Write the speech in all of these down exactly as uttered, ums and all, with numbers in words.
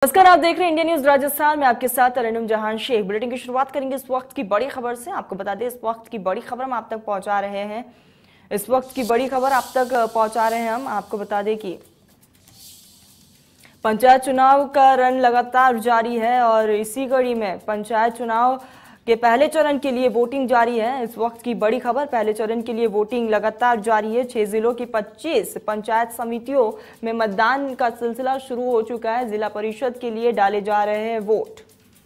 नमस्कार, आप देख रहे हैं इंडिया न्यूज राजस्थान में, आपके साथ अरनुम जहान शेख। बुलेटिन की शुरुआत करेंगे इस वक्त की बड़ी खबर से। आपको बता दें, इस वक्त की बड़ी खबर हम आप तक पहुंचा रहे हैं इस वक्त की बड़ी खबर आप तक पहुंचा रहे हैं हम आपको बता दें कि पंचायत चुनाव का रन लगातार जारी है और इसी कड़ी में पंचायत चुनाव के पहले चरण के लिए वोटिंग जारी है। इस वक्त की बड़ी खबर, पहले चरण के लिए वोटिंग लगातार जारी है। छह जिलों की पच्चीस पंचायत समितियों में मतदान का सिलसिला शुरू हो चुका है। जिला परिषद के लिए डाले जा रहे हैं वोट।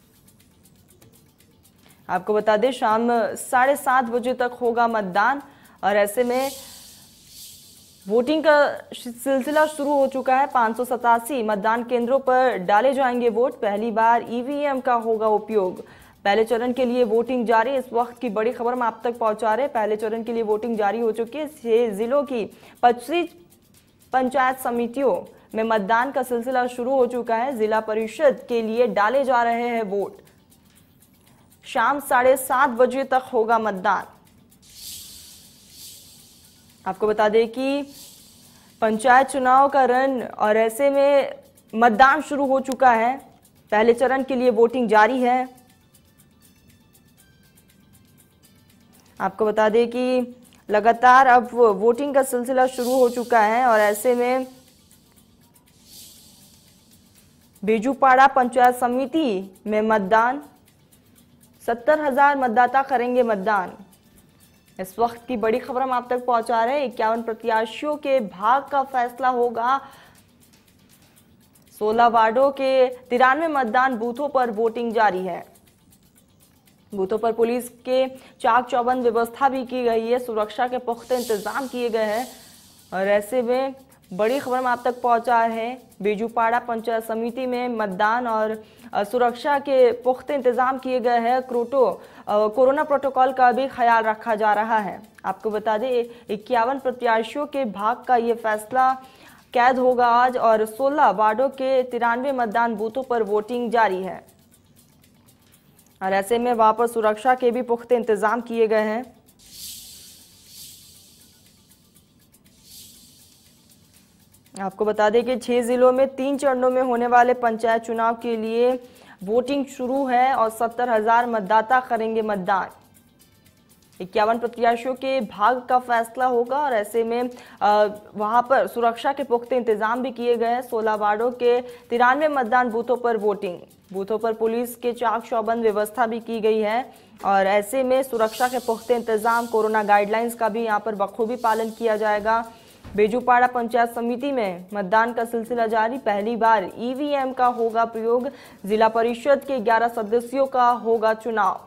आपको बता दें, शाम साढ़े सात बजे तक होगा मतदान और ऐसे में वोटिंग का सिलसिला शुरू हो चुका है। पांच सौ सतासी मतदान केंद्रों पर डाले जाएंगे वोट। पहली बार ईवीएम का होगा उपयोग। पहले चरण के लिए वोटिंग जारी। इस वक्त की बड़ी खबर हम आप तक पहुंचा रहे हैं। पहले चरण के लिए वोटिंग जारी हो चुकी है। छह जिलों की पच्चीस पंचायत समितियों में मतदान का सिलसिला शुरू हो चुका है। जिला परिषद के लिए डाले जा रहे हैं वोट। शाम साढ़े सात बजे तक होगा मतदान। आपको बता दें कि पंचायत चुनाव का रन और ऐसे में मतदान शुरू हो चुका है। पहले चरण के लिए वोटिंग जारी है। आपको बता दें कि लगातार अब वोटिंग का सिलसिला शुरू हो चुका है और ऐसे में बेजूपाड़ा पंचायत समिति में मतदान, सत्तर हजार मतदाता करेंगे मतदान। इस वक्त की बड़ी खबर हम आप तक पहुंचा रहे हैं। इक्यावन प्रत्याशियों के भाग का फैसला होगा। सोलह वार्डों के तिरानवे मतदान बूथों पर वोटिंग जारी है। बूथों पर पुलिस के चाक चौबंद व्यवस्था भी की गई है। सुरक्षा के पुख्ते इंतजाम किए गए हैं और ऐसे में बड़ी खबर हम आप तक पहुंचा है। बेजूपाड़ा पंचायत समिति में मतदान और सुरक्षा के पुख्ते इंतजाम किए गए हैं। क्रोटो कोरोना प्रोटोकॉल का भी ख्याल रखा जा रहा है। आपको बता दें, इक्यावन प्रत्याशियों के भाग का ये फैसला कैद होगा आज और सोलह वार्डों के तिरानवे मतदान बूथों पर वोटिंग जारी है और ऐसे में वहां पर सुरक्षा के भी पुख्ते इंतजाम किए गए हैं। आपको बता दें कि छह जिलों में तीन चरणों में होने वाले पंचायत चुनाव के लिए वोटिंग शुरू है और सत्तर हजार मतदाता करेंगे मतदान। इक्यावन प्रत्याशियों के भाग का फैसला होगा और ऐसे में वहां पर सुरक्षा के पुख्ते इंतजाम भी किए गए हैं। सोलह वार्डों के तिरानवे मतदान बूथों पर वोटिंग। बूथों पर पुलिस के चाक चौबंद व्यवस्था भी की गई है और ऐसे में सुरक्षा के पुख्ते इंतजाम, कोरोना गाइडलाइंस का भी यहां पर बखूबी पालन किया जाएगा। बेजूपाड़ा पंचायत समिति में मतदान का सिलसिला जारी। पहली बार ईवीएम का होगा प्रयोग। जिला परिषद के ग्यारह सदस्यों का होगा चुनाव।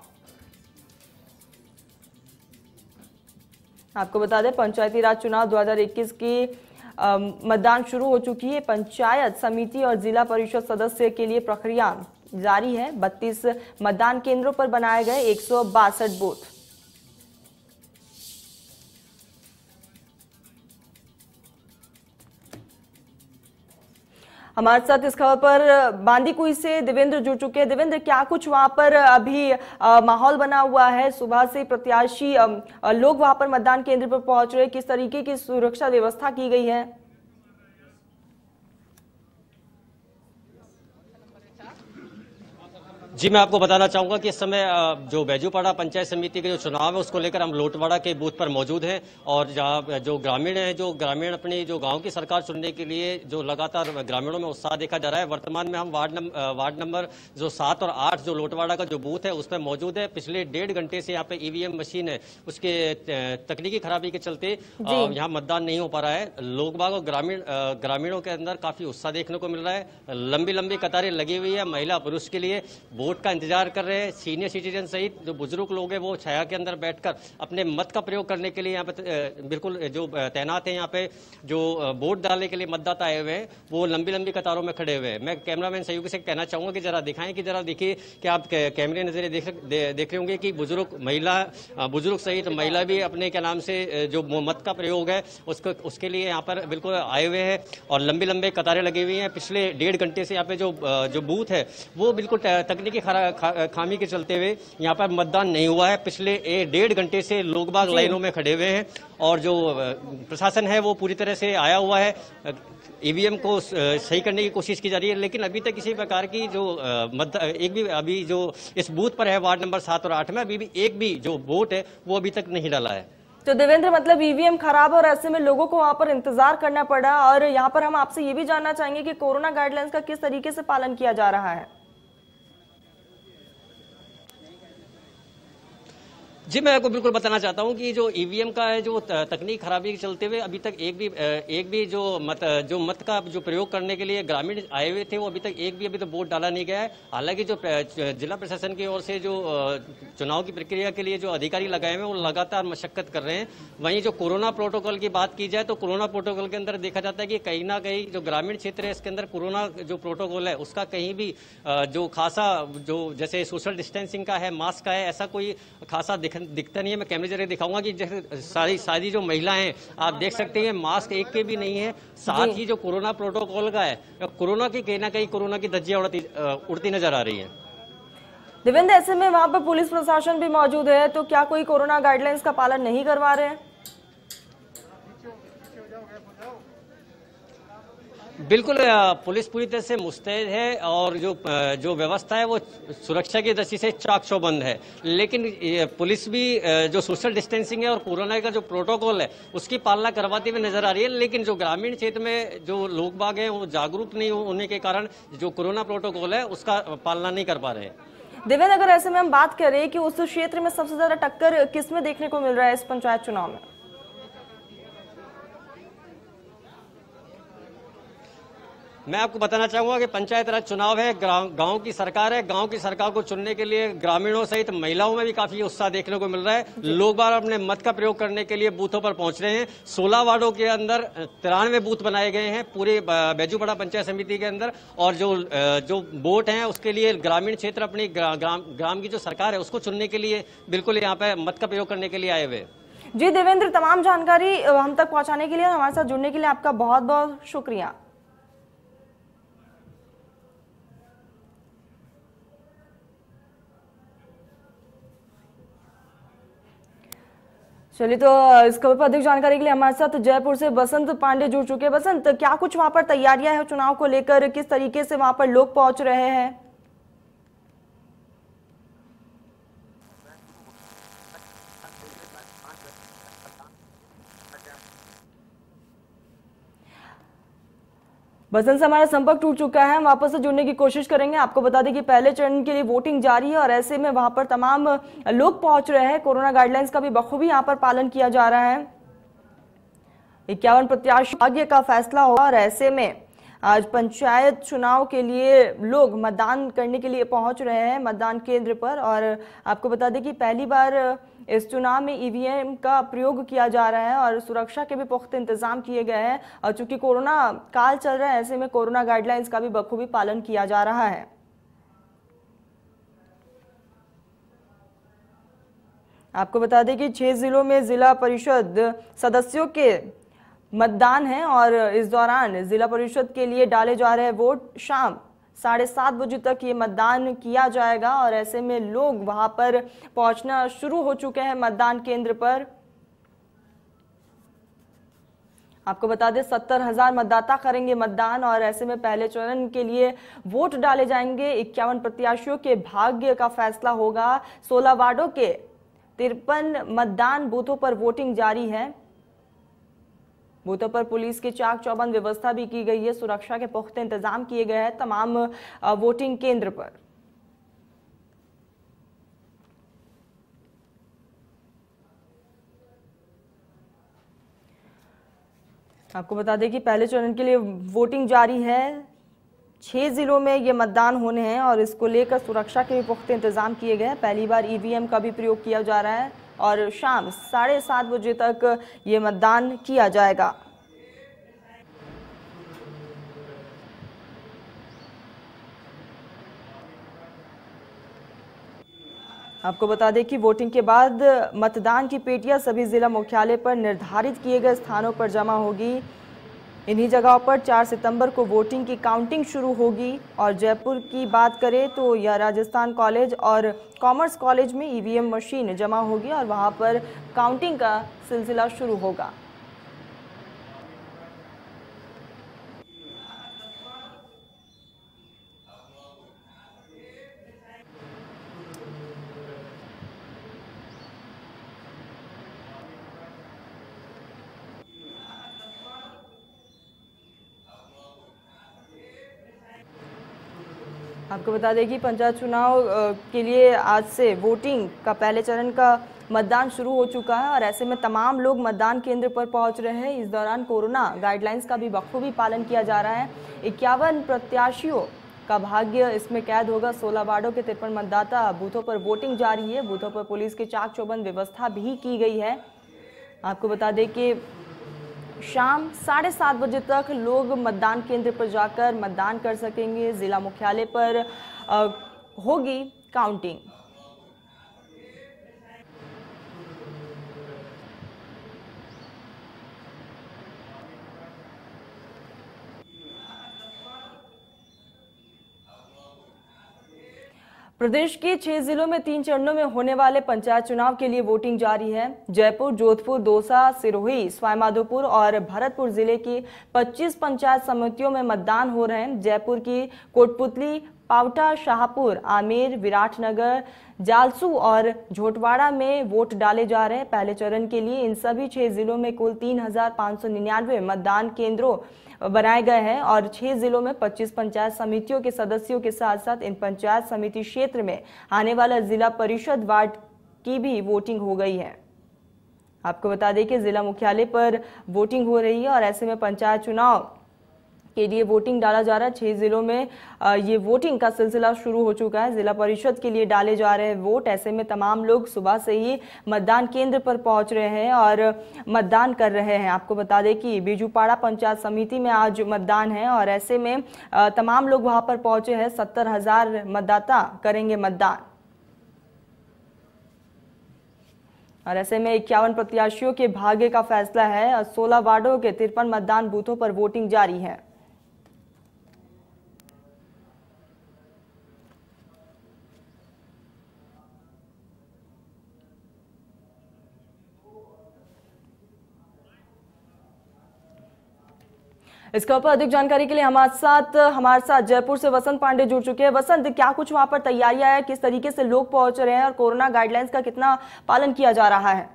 आपको बता दें, पंचायती राज चुनाव दो हज़ार इक्कीस की मतदान शुरू हो चुकी है। पंचायत समिति और जिला परिषद सदस्य के लिए प्रक्रिया जारी है। बत्तीस मतदान केंद्रों पर बनाए गए एक सौ बासठ बूथ। हमारे साथ इस खबर पर बांदीकुई से देवेंद्र जुड़ चुके हैं। देवेंद्र, क्या कुछ वहां पर अभी आ, माहौल बना हुआ है? सुबह से प्रत्याशी आ, लोग वहां पर मतदान केंद्र पर पहुंच रहे हैं। किस तरीके की सुरक्षा व्यवस्था की गई है? जी, मैं आपको बताना चाहूंगा कि इस समय जो बेजूपाड़ा पंचायत समिति के जो चुनाव है उसको लेकर हम लोटवाड़ा के बूथ पर मौजूद हैं और जहाँ जो ग्रामीण हैं, जो ग्रामीण अपनी जो गांव की सरकार चुनने के लिए जो लगातार ग्रामीणों में उत्साह देखा जा रहा है। वर्तमान में हम वार्ड नंबर वार्ड नंबर जो सात और आठ जो लोटवाड़ा का जो बूथ है उस पर मौजूद है। पिछले डेढ़ घंटे से यहाँ पे ईवीएम मशीन है, उसके तकनीकी खराबी के चलते यहाँ मतदान नहीं हो पा रहा है। लोग बाग और ग्रामीण ग्रामीणों के अंदर काफी उत्साह देखने को मिल रहा है। लंबी लंबी कतारें लगी हुई है महिला पुरुष के लिए वोट का इंतजार कर रहे हैं। सीनियर सिटीजन सहित जो बुजुर्ग लोग हैं वो छाया के अंदर बैठकर अपने मत का प्रयोग करने के लिए यहाँ पे बिल्कुल जो तैनात हैं। यहाँ पे जो वोट डालने के लिए मतदाता आए हुए हैं वो लंबी लंबी कतारों में खड़े हुए हैं। मैं कैमरामैन सहयोगी से कहना चाहूंगा कि जरा दिखाएं कि जरा देखिए कि आप कैमरे नजरे देख दे, देख रहे होंगे कि बुजुर्ग महिला बुजुर्ग सहित महिला भी अपने क्या नाम से जो मत का प्रयोग है उसको उसके लिए यहाँ पर बिल्कुल आए हुए हैं और लंबी लंबे कतारें लगी हुई हैं। पिछले डेढ़ घंटे से यहाँ पे जो जो बूथ है वो बिल्कुल तकनीकी तकनीकी खा, खामी के चलते हुए यहाँ पर मतदान नहीं हुआ है। पिछले डेढ़ घंटे से लोग बाग लाइनों में खड़े हुए हैं और जो प्रशासन है वो पूरी तरह से आया हुआ है। ईवीएम को सही करने की कोशिश की जा रही है, लेकिन अभी तक किसी प्रकार की जो मत एक भी अभी जो इस बूथ पर है वार्ड नंबर सात और आठ में अभी भी एक भी जो वोट है वो अभी तक नहीं डाला है। तो देवेंद्र, मतलब ईवीएम खराब है और ऐसे में लोगों को वहां पर इंतजार करना पड़ा। और यहाँ पर हम आपसे ये भी जानना चाहेंगे कि कोरोना गाइडलाइंस का किस तरीके से पालन किया जा रहा है। जी, मैं आपको बिल्कुल बताना चाहता हूं कि जो ईवीएम का है जो तकनीक खराबी के चलते हुए अभी तक एक भी एक भी जो मत जो मत का जो प्रयोग करने के लिए ग्रामीण आए हुए थे वो अभी तक एक भी अभी तो वोट डाला नहीं गया है। हालांकि जो जिला प्रशासन की ओर से जो चुनाव की प्रक्रिया के लिए जो अधिकारी लगाए हुए हैं वो लगातार मशक्कत कर रहे हैं। वहीं जो कोरोना प्रोटोकॉल की बात की जाए तो कोरोना प्रोटोकॉल के अंदर देखा जाता है कि कहीं ना कहीं जो ग्रामीण क्षेत्र है इसके अंदर कोरोना जो प्रोटोकॉल है उसका कहीं भी जो खासा जो जैसे सोशल डिस्टेंसिंग का है, मास्क का है, ऐसा कोई खासा दिखता नहीं है। मैं कैमरे जरिए दिखाऊंगा कि जैसे सारी सारी जो महिलाएं हैं आप देख सकते हैं मास्क एक के भी नहीं है। साथ ही जो कोरोना प्रोटोकॉल का है, कोरोना की कहीं ना कहीं कोरोना की धज्जियां उड़ती उड़ती नजर आ रही है। देवेंद्र, ऐसे में वहां पर पुलिस प्रशासन भी मौजूद है, तो क्या कोई कोरोना गाइडलाइंस का पालन नहीं करवा रहे हैं? बिल्कुल, पुलिस पूरी तरह से मुस्तैद है और जो जो व्यवस्था है वो सुरक्षा की दृष्टि से चाक चौबंद है। लेकिन पुलिस भी जो सोशल डिस्टेंसिंग है और कोरोना का जो प्रोटोकॉल है उसकी पालना करवाती हुई नजर आ रही है। लेकिन जो ग्रामीण क्षेत्र में जो लोग बाग हैं वो जागरूक नहीं होने के कारण जो कोरोना प्रोटोकॉल है उसका पालना नहीं कर पा रहे हैं। देवेंद्र, अगर ऐसे में हम बात करें कि उस क्षेत्र में सबसे ज्यादा टक्कर किसमें देखने को मिल रहा है इस पंचायत चुनाव में? मैं आपको बताना चाहूंगा कि पंचायत राज चुनाव है, गांव की सरकार है। गांव की सरकार को चुनने के लिए ग्रामीणों सहित महिलाओं में भी काफी उत्साह देखने को मिल रहा है। लोग बार अपने मत का प्रयोग करने के लिए बूथों पर पहुंच रहे हैं। सोलह वार्डों के अंदर तिरानवे बूथ बनाए गए हैं पूरे बैजूपड़ा पंचायत समिति के अंदर। और जो जो वोट है उसके लिए ग्रामीण क्षेत्र अपनी ग्राम ग्राम की जो सरकार है उसको चुनने के लिए बिल्कुल यहाँ पे मत का प्रयोग करने के लिए आए हुए। जी देवेंद्र, तमाम जानकारी हम तक पहुंचाने के लिए, हमारे साथ जुड़ने के लिए आपका बहुत बहुत शुक्रिया। चलिए, तो इस खबर पर अधिक जानकारी के लिए हमारे साथ जयपुर से बसंत पांडे जुड़ चुके हैं। बसंत, क्या कुछ वहां पर तैयारियां हैं चुनाव को लेकर, किस तरीके से वहां पर लोग पहुंच रहे हैं? बसंत से हमारा संपर्क टूट चुका है, हम वापस से जुड़ने की कोशिश करेंगे। आपको बता दें कि पहले चरण के लिए वोटिंग जारी है और ऐसे में वहां पर तमाम लोग पहुंच रहे हैं। कोरोना गाइडलाइंस का भी बखूबी यहां पर पालन किया जा रहा है। इक्यावन प्रत्याशी भाग्य का फैसला होगा और ऐसे में आज पंचायत चुनाव के लिए लोग मतदान करने के लिए पहुंच रहे हैं मतदान केंद्र पर। और आपको बता दें कि पहली बार इस चुनाव में ईवीएम का प्रयोग किया जा रहा है और सुरक्षा के भी पुख्ते इंतजाम किए गए हैं। और चूंकि कोरोना काल चल रहा है ऐसे में कोरोना गाइडलाइंस का भी बखूबी पालन किया जा रहा है। आपको बता दें कि छह जिलों में जिला परिषद सदस्यों के मतदान है और इस दौरान जिला परिषद के लिए डाले जा रहे वोट शाम साढ़े सात बजे तक ये मतदान किया जाएगा। और ऐसे में लोग वहां पर पहुंचना शुरू हो चुके हैं मतदान केंद्र पर। आपको बता दें सत्तर हजार मतदाता करेंगे मतदान और ऐसे में पहले चरण के लिए वोट डाले जाएंगे। इक्यावन प्रत्याशियों के भाग्य का फैसला होगा। सोलह वार्डों के तिरपन मतदान बूथों पर वोटिंग जारी है। बूथों पर पुलिस की चाक चौबंद व्यवस्था भी की गई है। सुरक्षा के पुख्ते इंतजाम किए गए हैं तमाम वोटिंग केंद्र पर। आपको बता दें कि पहले चरण के लिए वोटिंग जारी है। छह जिलों में ये मतदान होने हैं और इसको लेकर सुरक्षा के भी पुख्ते इंतजाम किए गए हैं। पहली बार ईवीएम का भी प्रयोग किया जा रहा है और शाम साढ़े सात बजे तक ये मतदान किया जाएगा। आपको बता दें कि वोटिंग के बाद मतदान की पेटियां सभी जिला मुख्यालय पर निर्धारित किए गए स्थानों पर जमा होगी। इन्हीं जगहों पर चार सितंबर को वोटिंग की काउंटिंग शुरू होगी। और जयपुर की बात करें तो यह राजस्थान कॉलेज और कॉमर्स कॉलेज में ईवीएम मशीन जमा होगी और वहां पर काउंटिंग का सिलसिला शुरू होगा। आपको बता दें कि पंचायत चुनाव के लिए आज से वोटिंग का पहले चरण का मतदान शुरू हो चुका है और ऐसे में तमाम लोग मतदान केंद्र पर पहुंच रहे हैं। इस दौरान कोरोना गाइडलाइंस का भी बखूबी पालन किया जा रहा है। इक्यावन प्रत्याशियों का भाग्य इसमें कैद होगा। सोलह वार्डों के तिरपन मतदाता बूथों पर वोटिंग जारी है। बूथों पर पुलिस की चाक चौबंद व्यवस्था भी की गई है। आपको बता दें कि शाम साढ़े सात बजे तक लोग मतदान केंद्र पर जाकर मतदान कर सकेंगे। जिला मुख्यालय पर आ, होगी काउंटिंग। प्रदेश के छह जिलों में तीन चरणों में होने वाले पंचायत चुनाव के लिए वोटिंग जारी है। जयपुर, जोधपुर, दौसा, सिरोही, सवाईमाधोपुर और भरतपुर जिले की पच्चीस पंचायत समितियों में मतदान हो रहे हैं। जयपुर की कोटपुतली, पावटा, शाहपुर, आमेर, विराटनगर, जालसू और झोटवाड़ा में वोट डाले जा रहे हैं। पहले चरण के लिए इन सभी छह जिलों में कुल तीन हजार पाँच सौ निन्यानवे मतदान केंद्रों बनाए गए हैं और छह जिलों में पच्चीस पंचायत समितियों के सदस्यों के साथ साथ इन पंचायत समिति क्षेत्र में आने वाला जिला परिषद वार्ड की भी वोटिंग हो गई है। आपको बता दें कि जिला मुख्यालय पर वोटिंग हो रही है और ऐसे में पंचायत चुनाव के लिए वोटिंग डाला जा रहा है। छह जिलों में ये वोटिंग का सिलसिला शुरू हो चुका है। जिला परिषद के लिए डाले जा रहे हैं वोट। ऐसे में तमाम लोग सुबह से ही मतदान केंद्र पर पहुंच रहे हैं और मतदान कर रहे हैं। आपको बता दें कि बीजूपाड़ा पंचायत समिति में आज मतदान है और ऐसे में तमाम लोग वहां पर पहुंचे हैं। सत्तर हजार मतदाता करेंगे मतदान और ऐसे में इक्यावन प्रत्याशियों के भाग्य का फैसला है। सोलह वार्डों के तिरपन मतदान बूथों पर वोटिंग जारी है। इसके ऊपर अधिक जानकारी के लिए हमारे साथ हमारे साथ जयपुर से वसंत पांडे जुड़ चुके हैं। वसंत, क्या कुछ वहां पर तैयारियां है, किस तरीके से लोग पहुंच रहे हैं और कोरोना गाइडलाइंस का कितना पालन किया जा रहा है?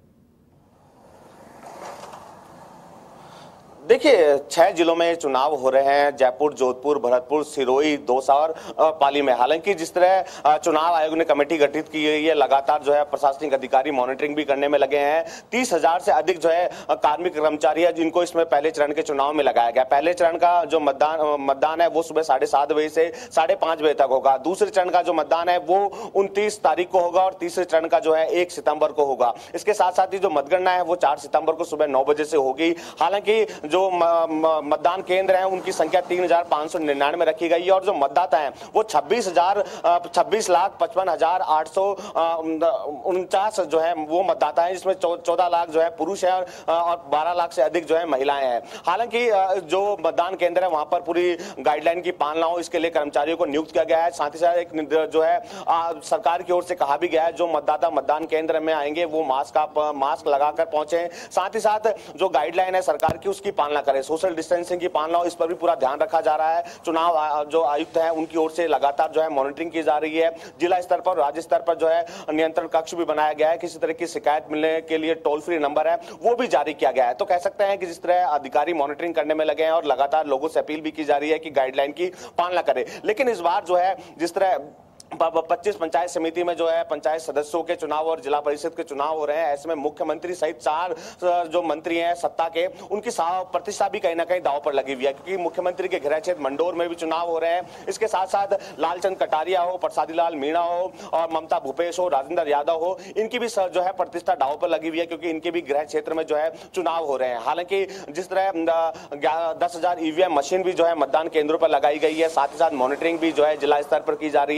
देखिए, छह जिलों में चुनाव हो रहे हैं। जयपुर, जोधपुर, भरतपुर, सिरोही, दौसा और पाली में। हालांकि जिस तरह चुनाव आयोग ने कमेटी गठित की है, लगातार जो है प्रशासनिक अधिकारी मॉनिटरिंग भी करने में लगे हैं। तीस हजार से अधिक जो है कार्मिक कर्मचारी है जिनको इसमें पहले चरण के चुनाव में लगाया गया। पहले चरण का जो मतदान मतदान है वो सुबह साढ़े सात बजे से साढ़े पांच बजे तक होगा। दूसरे चरण का जो मतदान है वो उनतीस तारीख को होगा और तीसरे चरण का जो है एक सितंबर को होगा। इसके साथ साथ ही जो मतगणना है वो चार सितंबर को सुबह नौ बजे से होगी। हालांकि जो मतदान केंद्र हैं उनकी संख्या तीन हजार पांच सौ निन्यानवे में रखी गई है और जो मतदाता हैं वो छब्बीस हजार छब्बीस लाख पचपन हजार आठ सौ उनचास जो है वो मतदाता हैं, जिसमें चौदह लाख जो है पुरुष है और बारह लाख से अधिक जो है महिलाएं हैं। हालांकि जो मतदान केंद्र है वहां पर पूरी गाइडलाइन की पालना हो इसके लिए कर्मचारियों को नियुक्त किया गया है। साथ ही साथ एक जो है सरकार की ओर से कहा भी गया है जो मतदाता मतदान केंद्र में आएंगे वो मास्क मास्क लगाकर पहुंचे। साथ ही साथ जो गाइडलाइन है सरकार की उसकी पालना करें, सोशल डिस्टेंसिंग की पालना हो, इस पर भी पूरा ध्यान रखा जा रहा है। चुनाव जो आयुक्त हैं उनकी ओर से लगातार जो है मॉनिटरिंग की जा रही है। जिला स्तर पर, राज्य स्तर पर जो है नियंत्रण कक्ष भी बनाया गया है। किसी तरह की शिकायत मिलने के लिए टोल फ्री नंबर है वो भी जारी किया गया है। तो कह सकते हैं कि जिस तरह अधिकारी मॉनिटरिंग करने में लगे हैं और लगातार लोगों से अपील भी की जा रही है कि गाइडलाइन की पालना करें। लेकिन इस बार जो है जिस तरह पच्चीस पंचायत समिति में जो है पंचायत सदस्यों के चुनाव और जिला परिषद के चुनाव हो रहे हैं, ऐसे में मुख्यमंत्री सहित चार जो मंत्री हैं सत्ता के उनकी प्रतिष्ठा भी कहीं ना कहीं दांव पर लगी हुई है, क्योंकि मुख्यमंत्री के गृह क्षेत्र मंडोर में भी चुनाव हो रहे हैं। इसके साथ साथ लालचंद कटारिया हो, प्रसादी लाल मीणा हो और ममता भूपेश हो, राजेंद्र यादव हो, इनकी भी जो है प्रतिष्ठा दांव पर लगी हुई है क्योंकि इनके भी गृह क्षेत्र में जो है चुनाव हो रहे हैं। हालांकि जिस तरह दस हजार ईवीएम मशीन भी जो है मतदान केंद्रों पर लगाई गई है, साथ ही साथ मॉनिटरिंग भी जो है जिला स्तर पर की जा रही है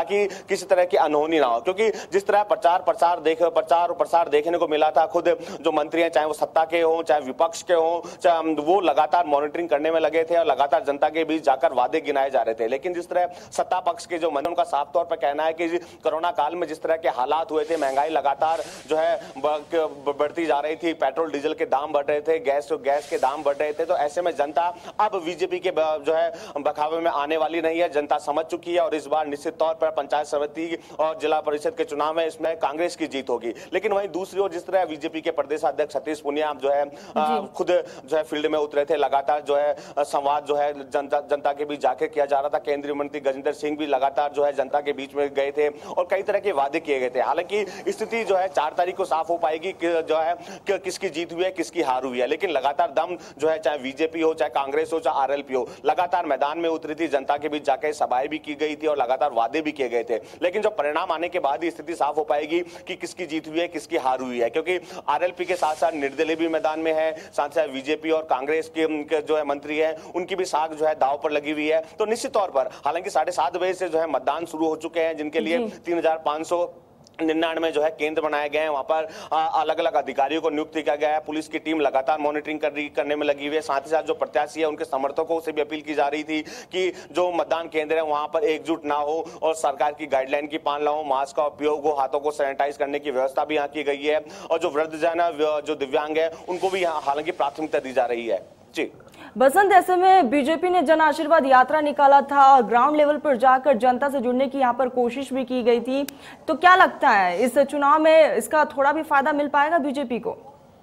ताकि किसी तरह की अनहोनी ना हो, क्योंकि जिस तरह प्रचार प्रसार देख प्रचार और प्रसार देखने को मिला था, खुद जो मंत्री हैं चाहे वो सत्ता के हों चाहे विपक्ष के हों, चाहे वो लगातार मॉनिटरिंग करने में लगे थे और लगातार जनता के बीच जाकर वादे गिनाए जा रहे थे। लेकिन जिस तरह सत्ता पक्ष के जो मंत्री, उनका साफ तौर पर कहना है कि कोरोना काल में जिस तरह के हालात हुए थे, महंगाई लगातार जो है बढ़ती जा रही थी, पेट्रोल डीजल के दाम बढ़ रहे थे, गैस गैस के दाम बढ़ रहे थे, तो ऐसे में जनता अब बीजेपी के जो है बखावे में आने वाली नहीं है। जनता समझ चुकी है और इस बार निश्चित तौर पर पंचायत समिति और जिला परिषद के चुनाव में इसमें कांग्रेस की जीत होगी। लेकिन वहीं दूसरी ओर जिस तरह बीजेपी के प्रदेश अध्यक्ष सतीश पूनिया जो है खुद जो है फील्ड में उतरे थे, लगातार जो है संवाद जो है जनता जनता के बीच जाकर किया जा रहा था। केंद्रीय मंत्री गजेंद्र सिंह भी लगातार जो है जनता के बीच में गए थे और कई तरह के वादे किए गए थे। हालांकि स्थिति जो है चार तारीख को साफ हो पाएगी कि जो है कि किसकी जीत हुई है किसकी हार हुई है, लेकिन लगातार दम जो है चाहे बीजेपी हो चाहे कांग्रेस हो चाहे आरएलपी हो, लगातार मैदान में उतरी थी, जनता के बीच जाकर सभाएं भी की गई थी और लगातार वादे भी किए गए थे। लेकिन जब परिणाम आने के बाद ही स्थिति साफ हो पाएगी कि किसकी जीत हुई है किसकी हार हुई है, क्योंकि आरएलपी के साथ साथ निर्दलीय भी मैदान में है, साथ साथ बीजेपी और कांग्रेस के जो है मंत्री है उनकी भी साख जो है दांव पर लगी हुई है। तो निश्चित तौर पर हालांकि साढ़े सात बजे से जो है मतदान शुरू हो चुके हैं, जिनके लिए तीन हजार पांच सौ निन्यानवे जो है केंद्र बनाए गए हैं, वहां पर अलग अलग अधिकारियों को नियुक्त किया गया है। पुलिस की टीम लगातार मॉनिटरिंग कर रही करने में लगी हुई है। साथ ही साथ जो प्रत्याशी है उनके समर्थकों से भी अपील की जा रही थी कि जो मतदान केंद्र है वहां पर एकजुट ना हो और सरकार की गाइडलाइन की पालना हो, मास्क का उपयोग हो, हाथों को सैनिटाइज करने की व्यवस्था भी यहाँ की गई है और जो वृद्धजन है जो दिव्यांग है उनको भी यहाँ हालांकि प्राथमिकता दी जा रही है। जी बसंत, ऐसे में बीजेपी ने जन आशीर्वाद यात्रा निकाला था और ग्राउंड लेवल पर जाकर जनता से जुड़ने की यहाँ पर कोशिश भी की गई थी, तो क्या लगता है इस चुनाव में इसका थोड़ा भी फायदा मिल पाएगा बीजेपी को?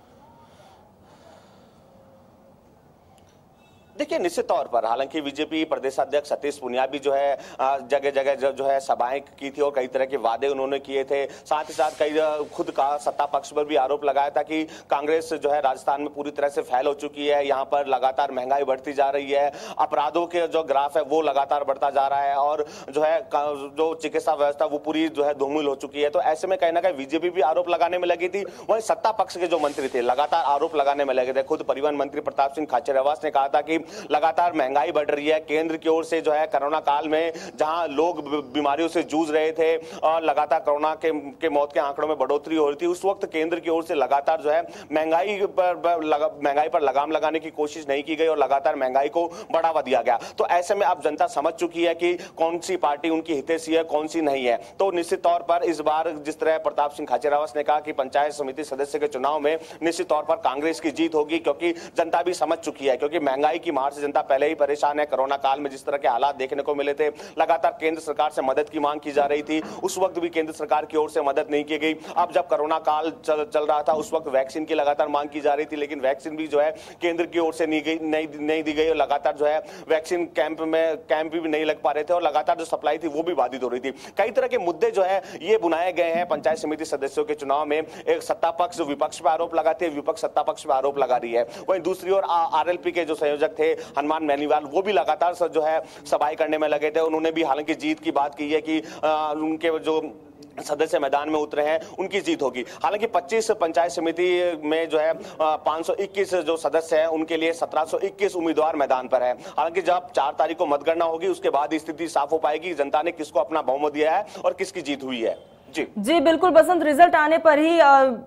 देखिए निश्चित तौर पर हालांकि बीजेपी प्रदेश अध्यक्ष सतीश पूनिया भी जो है जगह जगह जो है सभाएं की थी और कई तरह के वादे उन्होंने किए थे। साथ ही साथ कई खुद का सत्ता पक्ष पर भी आरोप लगाया था कि कांग्रेस जो है राजस्थान में पूरी तरह से फैल हो चुकी है, यहाँ पर लगातार महंगाई बढ़ती जा रही है, अपराधों के जो ग्राफ है वो लगातार बढ़ता जा रहा है और जो है जो चिकित्सा व्यवस्था वो पूरी जो है धूमिल हो चुकी है। तो ऐसे में कहीं ना कहीं बीजेपी भी आरोप लगाने में लगी थी। वहीं सत्ता पक्ष के जो मंत्री थे लगातार आरोप लगाने में लगे थे। खुद परिवहन मंत्री प्रताप सिंह खाचरियावास ने कहा था कि लगातार महंगाई बढ़ रही है, केंद्र की ओर से जो है कोरोना काल में जहां लोग बीमारियों से जूझ रहे थे और लगातार कोरोना के, के मौत के आंकड़ों में बढ़ोतरी हो रही थी, उस वक्त केंद्र की ओर से लगातार जो है महंगाई पर लगा, महंगाई पर लगाम लगाने की कोशिश नहीं की गई और लगातार महंगाई को बढ़ावा दिया गया। तो ऐसे में अब जनता समझ चुकी है कि कौन सी पार्टी उनकी हितैषी है कौन सी नहीं है। तो निश्चित तौर पर इस बार जिस तरह प्रताप सिंह खाचरियावास ने कहा कि पंचायत समिति सदस्य के चुनाव में निश्चित तौर पर कांग्रेस की जीत होगी, क्योंकि जनता भी समझ चुकी है, क्योंकि महंगाई की मार से जनता पहले ही परेशान है। कोरोना काल में जिस तरह के हालात देखने को मिले थे, लगातार केंद्र सरकार से मदद की मांग की जा रही थी, उस वक्त भी केंद्र सरकार की ओर से मदद नहीं की गई। अब जब कोरोना काल चल, चल रहा था उस वक्त वैक्सीन की लगातार मांग की जा रही थी, लेकिन वैक्सीन भी जो है केंद्र की ओर से नहीं गई नहीं, नहीं दी गई और लगातार जो है वैक्सीन कैंप में कैंप भी नहीं लग पा रहे थे और लगातार जो सप्लाई थी वो भी बाधित हो रही थी। कई तरह के मुद्दे जो है ये बुनाए गए हैं पंचायत समिति सदस्यों के चुनाव में। एक सत्ता पक्ष विपक्ष पर आरोप लगाते हैं, विपक्ष सत्ता पक्ष पर आरोप लगा रही है। वहीं दूसरी ओर आरएलपी के जो संयोजक थे हनुमान मैनीवाल, वो भी लगातार जो है सभाएं करने में लगे थे। उन्होंने भी हालांकि जीत की बात की है कि आ, उनके जो सदस्य मैदान में उतरे हैं उनकी जीत होगी। हालांकि पच्चीस पंचायत समिति में जो है पाँच सौ इक्कीस जो सदस्य हैं उनके लिए सत्रह सौ इक्कीस उम्मीदवार मैदान पर है। हालांकि जब चार तारीख को मतगणना होगी उसके बाद स्थिति साफ हो पाएगी, जनता ने किसको अपना बहुमत दिया है और किसकी जीत हुई है। जी जी बिल्कुल बसंत, रिजल्ट आने पर ही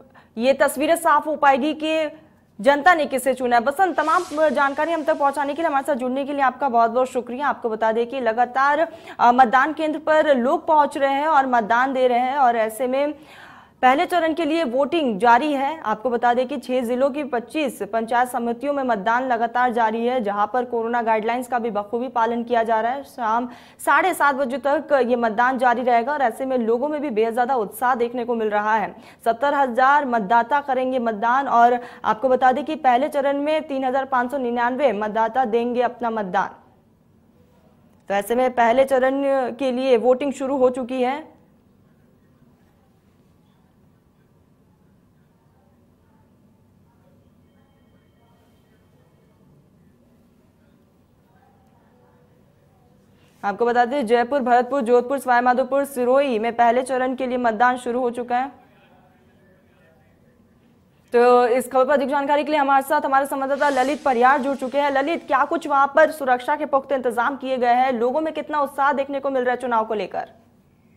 ये तस्वीरें साफ हो पाएगी कि जनता ने किसे चुना है। बसंत, तमाम जानकारी हम तक पहुंचाने के लिए, हमारे साथ जुड़ने के लिए आपका बहुत बहुत शुक्रिया। आपको बता दें कि लगातार मतदान केंद्र पर लोग पहुंच रहे हैं और मतदान दे रहे हैं और ऐसे में पहले चरण के लिए वोटिंग जारी है। आपको बता दें कि छह जिलों की पच्चीस पंचायत समितियों में मतदान लगातार जारी है, जहां पर कोरोना गाइडलाइंस का भी बखूबी पालन किया जा रहा है। शाम साढ़े सात बजे तक ये मतदान जारी रहेगा और ऐसे में लोगों में भी बेहद ज्यादा उत्साह देखने को मिल रहा है। सत्तर हजार मतदाता करेंगे मतदान और आपको बता दें कि पहले चरण में तीन हजार पाँच सौ निन्यानवे मतदाता देंगे अपना मतदान। तो ऐसे में पहले चरण के लिए वोटिंग शुरू हो चुकी है। आपको बता दें जयपुर, भरतपुर, जोधपुर, सवाईमाधोपुर, सिरोही में पहले चरण के लिए मतदान शुरू हो चुका है। तो इस खबर पर अधिक जानकारी के लिए हमारे साथ हमारे संवाददाता ललित परियार जुड़ चुके हैं। ललित, क्या कुछ वहां पर सुरक्षा के पुख्ते इंतजाम किए गए हैं? लोगों में कितना उत्साह देखने को मिल रहा है चुनाव को लेकर?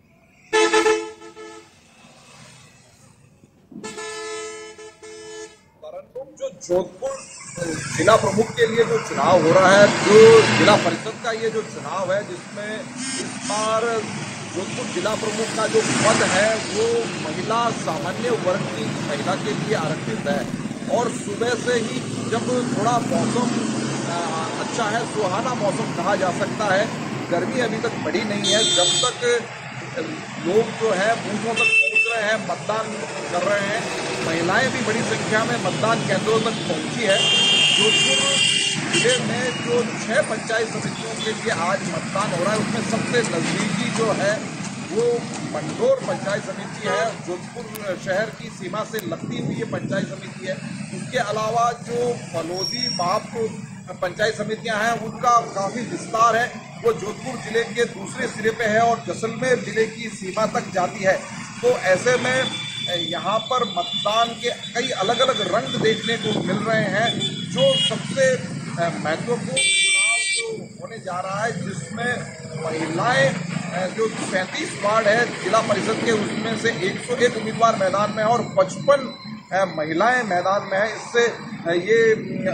जोधपुर जिला प्रमुख के लिए जो चुनाव हो रहा है, जो जिला परिषद का ये जो चुनाव है, जिसमें इस बार जोधपुर जिला प्रमुख का जो पद है वो महिला सामान्य वर्ग की महिला के लिए आरक्षित है। और सुबह से ही जब थोड़ा मौसम अच्छा है, सुहाना मौसम कहा जा सकता है, गर्मी अभी तक बढ़ी नहीं है, जब तक लोग जो है बूथों तक पहुंच रहे हैं, मतदान कर रहे हैं, महिलाएं भी बड़ी संख्या में मतदान केंद्रों तक पहुंची है। जोधपुर जिले में जो छह पंचायत समितियों के लिए आज मतदान हो रहा है, उसमें सबसे नज़दीकी जो है वो मंडोर पंचायत समिति है, जोधपुर शहर की सीमा से लगती हुई ये पंचायत समिति है। उसके अलावा जो फलोदी बाप पंचायत समितियां हैं, उनका काफ़ी विस्तार है, वो जोधपुर जिले के दूसरे सिरे पे है और जैसलमेर जिले की सीमा तक जाती है। तो ऐसे में यहाँ पर मतदान के कई अलग अलग रंग देखने को मिल रहे हैं। जो सबसे महत्वपूर्ण चुनाव जो होने जा रहा है, जिसमें महिलाएं जो पैंतीस वार्ड है जिला परिषद के, उसमें से एक सौ एक उम्मीदवार मैदान में है और पचपन महिलाएं मैदान में है। इससे ये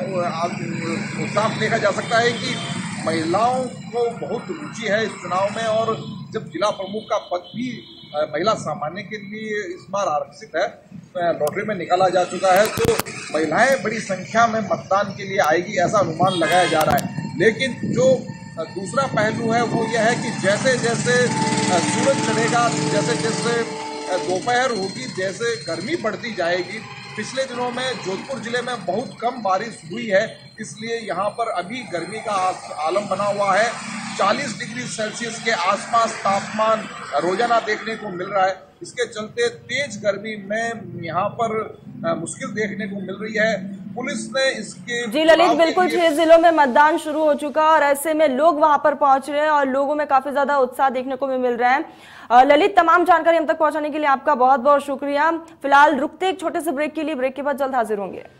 साफ देखा जा सकता है कि महिलाओं को बहुत रुचि है इस चुनाव में। और जब जिला प्रमुख का पद भी महिला सामान्य के लिए इस बार आरक्षित है, लॉटरी में निकाला जा चुका है, तो महिलाएं बड़ी संख्या में मतदान के लिए आएगी, ऐसा अनुमान लगाया जा रहा है। लेकिन जो दूसरा पहलू है वो यह है कि जैसे जैसे सूरज चढ़ेगा, जैसे जैसे दोपहर होगी, जैसे गर्मी बढ़ती जाएगी, पिछले दिनों में जोधपुर जिले में बहुत कम बारिश हुई है, इसलिए यहाँ पर अभी गर्मी का आलम बना हुआ है। चालीस डिग्री सेल्सियस के आसपास तापमान रोजाना देखने को मिल रहा है। इसके चलते तेज गर्मी में यहाँ पर मुश्किल देखने को मिल रही है। पुलिस ने इसके जी ललित, बिल्कुल छह जिलों में मतदान शुरू हो चुका और ऐसे में लोग वहां पर पहुंच रहे हैं और लोगों में काफी ज्यादा उत्साह देखने को भी मिल रहा है। ललित, तमाम जानकारी हम तक पहुंचाने के लिए आपका बहुत बहुत शुक्रिया। फिलहाल रुकते एक छोटे से ब्रेक के लिए, ब्रेक के बाद जल्द हाजिर होंगे।